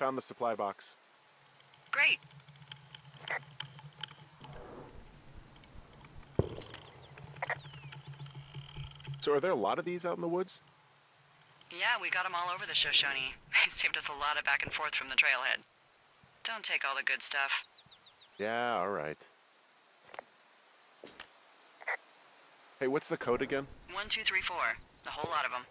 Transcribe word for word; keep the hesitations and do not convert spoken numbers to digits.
found the supply box. Great. So are there a lot of these out in the woods? Yeah, we got them all over the Shoshone. It saved us a lot of back and forth from the trailhead. Don't take all the good stuff. Yeah, all right. Hey, what's the code again? One, two, three, four. A whole lot of them.